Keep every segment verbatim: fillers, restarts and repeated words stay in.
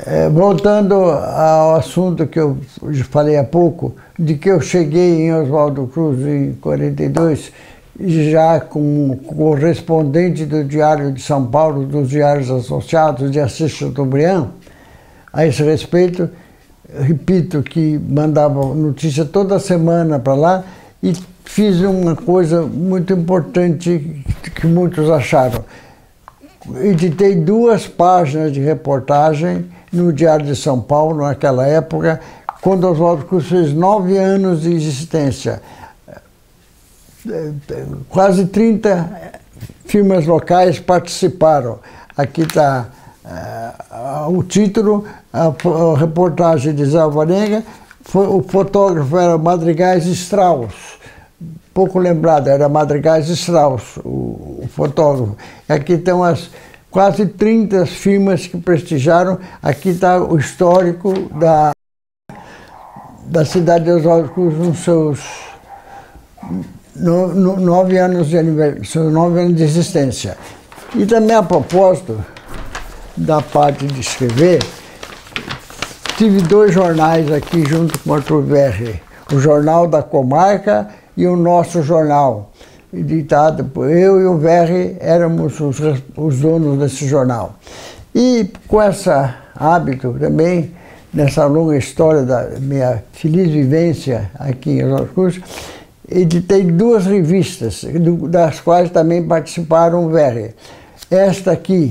É, voltando ao assunto que eu falei há pouco, de que eu cheguei em Oswaldo Cruz em quarenta e dois, já como correspondente do Diário de São Paulo, dos Diários Associados de Assis Chateaubriand. A esse respeito, repito que mandava notícia toda semana para lá e fiz uma coisa muito importante que muitos acharam. Editei duas páginas de reportagem no Diário de São Paulo, naquela época, quando Oswaldo Cruz fez nove anos de existência. Quase trinta firmas locais participaram. Aqui está uh, o título, a, a reportagem de Zé Alvarenga, foi, o fotógrafo era Madrigais Strauss, pouco lembrado, era Madrigais Strauss, o, o fotógrafo. Aqui estão as quase trinta firmas que prestigiaram. Aqui está o histórico da, da cidade de Oswaldo Cruz nos seus no, no, nove, anos de seus nove anos de existência. E também, a propósito da parte de escrever, tive dois jornais aqui junto com o Arthur Verri, o Jornal da Comarca e o Nosso Jornal, editado por eu e o Verri, éramos os, os donos desse jornal. E com esse hábito também, nessa longa história da minha feliz vivência aqui em Oswaldo Cruz, editei duas revistas, das quais também participaram o Verri. Esta aqui,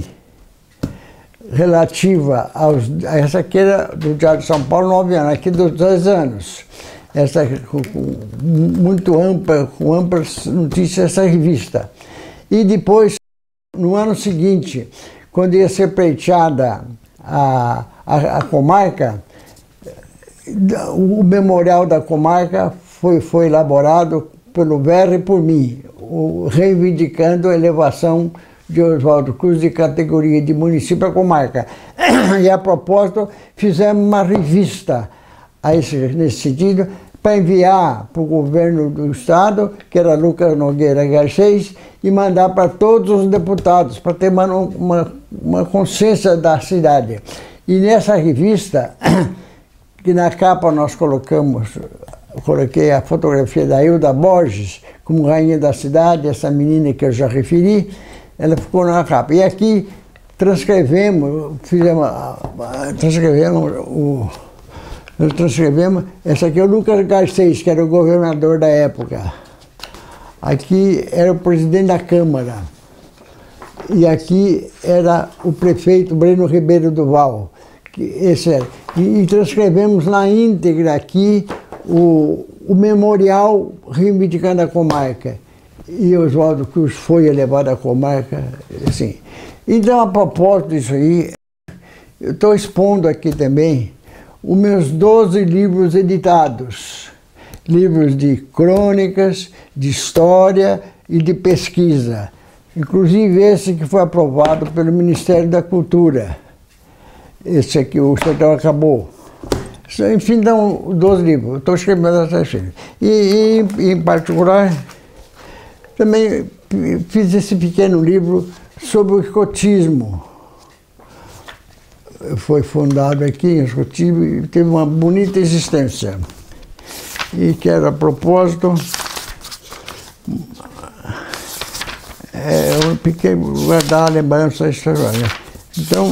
relativa aos... Essa aqui era do Diário de São Paulo, nove anos, aqui dos dez anos. Essa, com, com, muito ampla, com amplas notícias, essa revista. E depois, no ano seguinte, quando ia ser pleiteada a, a, a comarca, o memorial da comarca foi, foi elaborado pelo Verri e por mim, o, reivindicando a elevação de Oswaldo Cruz de categoria de município a comarca. E, a propósito, fizemos uma revista a esse, nesse sentido, para enviar para o governo do estado, que era Lucas Nogueira Garcês, e mandar para todos os deputados, para ter uma, uma, uma consciência da cidade. E nessa revista, que na capa nós colocamos, coloquei a fotografia da Hilda Borges, como rainha da cidade, essa menina que eu já referi, ela ficou na capa. E aqui transcrevemos, fizemos, transcrevemos o... Nós transcrevemos, essa aqui é o Lucas Garcês, que era o governador da época. Aqui era o presidente da Câmara. E aqui era o prefeito Breno Ribeiro do Val. Que esse era. E, e transcrevemos na íntegra aqui o, o memorial reivindicando a comarca. E Oswaldo Cruz foi elevado à comarca, assim. Então, a propósito disso aí, eu estou expondo aqui também os meus doze livros editados, livros de crônicas, de história e de pesquisa, inclusive esse que foi aprovado pelo Ministério da Cultura. Esse aqui, o Sertão Acabou. Enfim, então, doze livros, estou escrevendo essas coisas. E, e, em particular, também fiz esse pequeno livro sobre o escotismo. Foi fundado aqui em Escotismo e teve uma bonita existência. E quero, a propósito, é, um pequeno guardar a lembrança histórica. Então,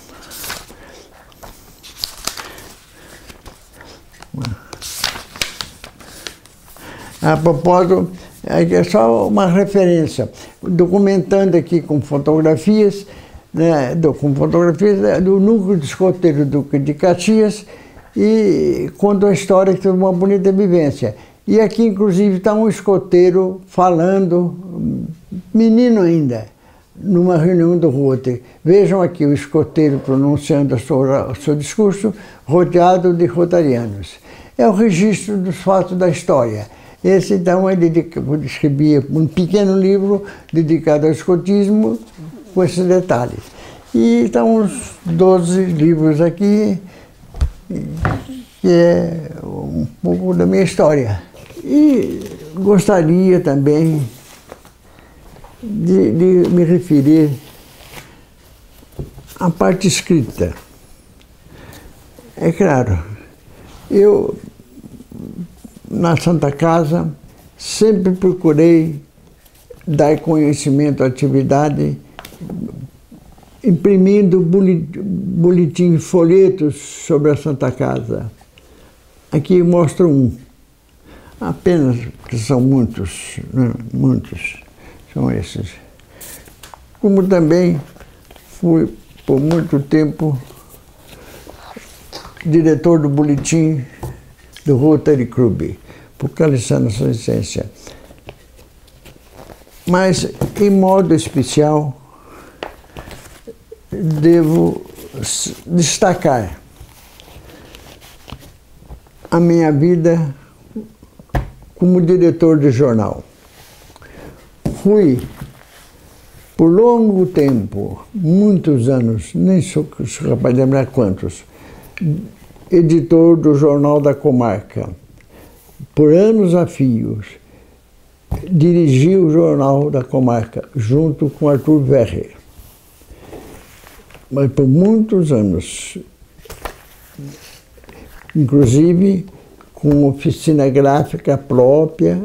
a propósito, é só uma referência, documentando aqui com fotografias, né, do, com fotografias do núcleo de escoteiro do Duque de Caxias, e conta a história que teve uma bonita vivência. E aqui, inclusive, está um escoteiro falando, menino ainda, numa reunião do Rotary. Vejam aqui o escoteiro pronunciando a sua, o seu discurso, rodeado de rotarianos. É o registro dos fatos da história. Esse, então, é dedicado, eu escrevi um pequeno livro dedicado ao escotismo, com esses detalhes. E estão uns doze livros aqui, que é um pouco da minha história. E gostaria também de, de me referir à parte escrita. É claro, eu na Santa Casa sempre procurei dar conhecimento à atividade, imprimindo boletim, folhetos sobre a Santa Casa. Aqui mostro um, apenas, que são muitos, né? Muitos são esses. Como também fui, por muito tempo, diretor do boletim do Rotary Club, por causa da sua essência. Mas, em modo especial, devo destacar a minha vida como diretor de jornal. Fui, por longo tempo, muitos anos, nem sou capaz de lembrar quantos, editor do Jornal da Comarca. Por anos a fios, dirigi o Jornal da Comarca, junto com Arthur Verre. Mas por muitos anos, inclusive com oficina gráfica própria,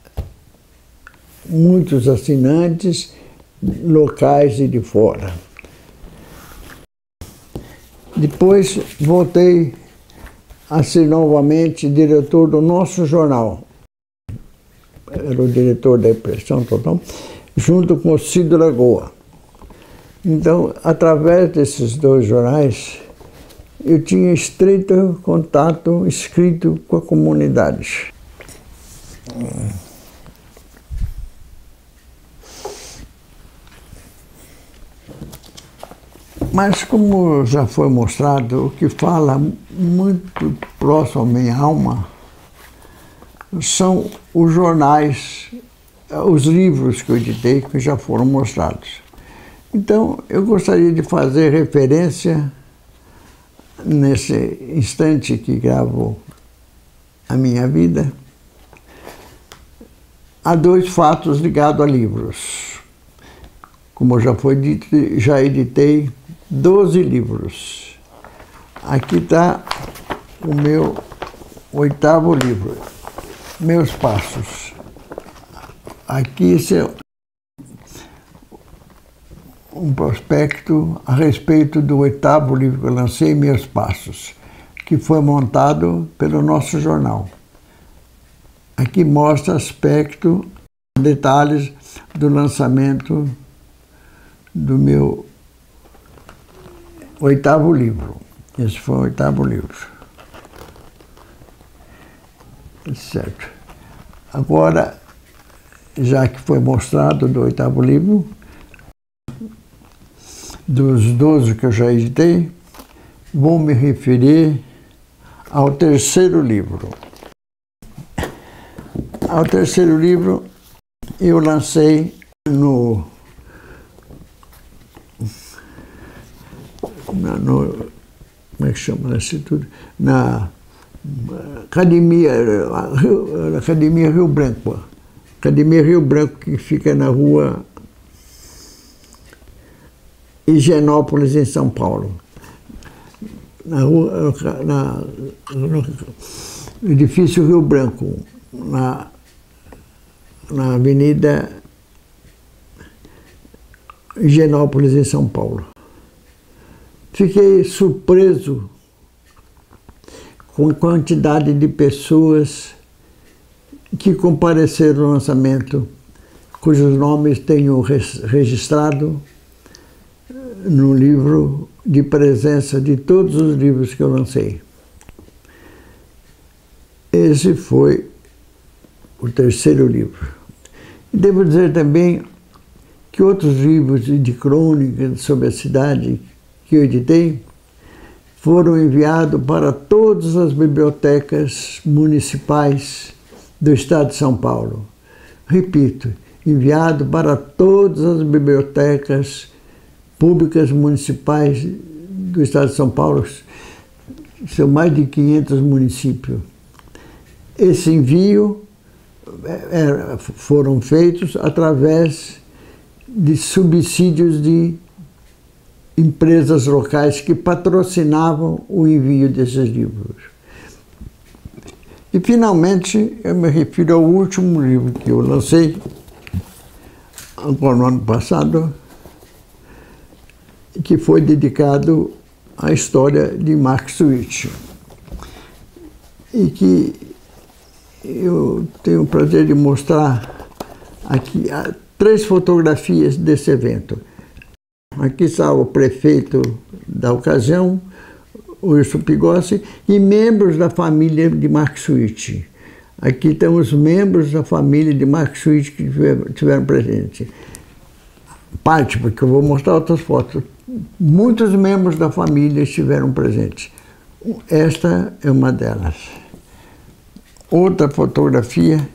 muitos assinantes, locais e de fora. Depois voltei a ser novamente diretor do nosso jornal. Era o diretor da Impressão Total, junto com o Cido Lagoa. Então, através desses dois jornais, eu tinha estreito contato escrito com a comunidade. Mas, como já foi mostrado, o que fala muito próximo à minha alma são os jornais, os livros que eu editei, que já foram mostrados. Então, eu gostaria de fazer referência, nesse instante que gravo a minha vida, a dois fatos ligados a livros. Como já foi dito, já editei doze livros. Aqui está o meu oitavo livro, Meus Passos. Aqui esse é um prospecto a respeito do oitavo livro que eu lancei, Meus Passos, que foi montado pelo nosso jornal. Aqui mostra aspecto, detalhes do lançamento do meu oitavo livro. Esse foi o oitavo livro. Certo. Agora, já que foi mostrado do oitavo livro, dos doze que eu já editei, vou me referir ao terceiro livro. Ao terceiro livro, eu lancei no, na, no como é que chama esse tudo? Na Academia, Academia Rio Branco. Academia Rio Branco, que fica na rua Higienópolis, em São Paulo. Na rua, na, no edifício Rio Branco, na, na Avenida Higienópolis, em São Paulo. Fiquei surpreso com a quantidade de pessoas que compareceram no lançamento, cujos nomes tenho registrado no livro de presença de todos os livros que eu lancei. Esse foi o terceiro livro. E devo dizer também que outros livros de crônicas sobre a cidade que eu editei foram enviados para todas as bibliotecas municipais do estado de São Paulo. Repito, enviado para todas as bibliotecas públicas municipais do estado de São Paulo. São mais de quinhentos municípios. Esse envio é, foram feitos através de subsídios de empresas locais que patrocinavam o envio desses livros. E, finalmente, eu me refiro ao último livro que eu lancei, agora no ano passado, que foi dedicado à história de Mark Twain, e que eu tenho o prazer de mostrar aqui três fotografias desse evento. Aqui está o prefeito da ocasião, o Wilson Pigossi, e membros da família de Mark Twain. Aqui estão os membros da família de Mark Twain que tiveram presente. Parte, porque eu vou mostrar outras fotos. Muitos membros da família estiveram presentes. Esta é uma delas. Outra fotografia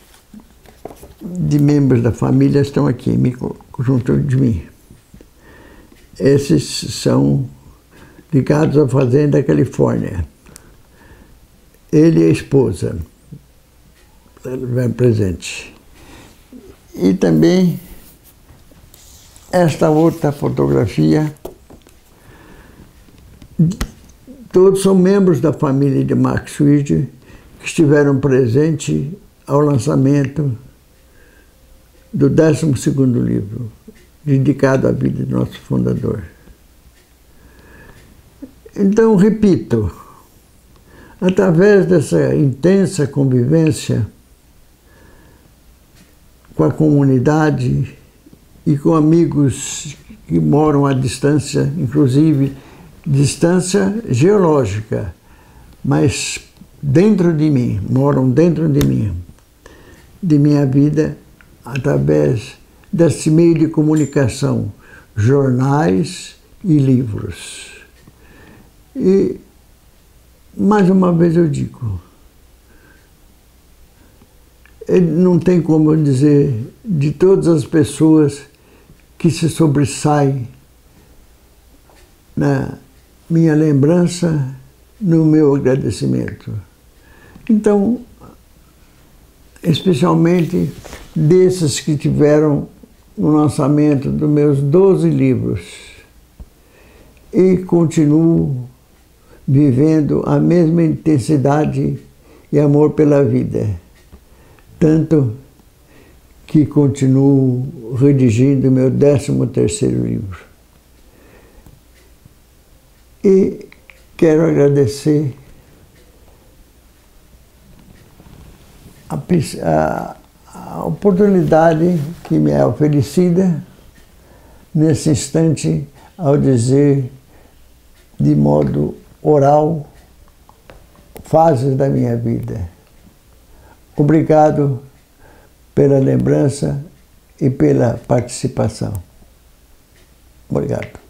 de membros da família estão aqui, junto de mim. Esses são ligados à fazenda Califórnia. Ele e a esposa estiveram presentes. E também esta outra fotografia, todos são membros da família de Mark Twain que estiveram presentes ao lançamento do décimo segundo livro, dedicado à vida do nosso fundador. Então, repito, através dessa intensa convivência com a comunidade e com amigos que moram à distância, inclusive distância geológica, mas dentro de mim, moram dentro de mim, de minha vida, através desse meio de comunicação, jornais e livros. E, mais uma vez eu digo, não tem como eu dizer de todas as pessoas que se sobressaem na minha lembrança, no meu agradecimento. Então, especialmente desses que tiveram no lançamento dos meus doze livros, e continuo vivendo a mesma intensidade e amor pela vida, tanto que continuo redigindo meu décimo terceiro livro. E quero agradecer a, a, a oportunidade que me é oferecida nesse instante ao dizer de modo oral fases da minha vida. Obrigado pela lembrança e pela participação. Obrigado.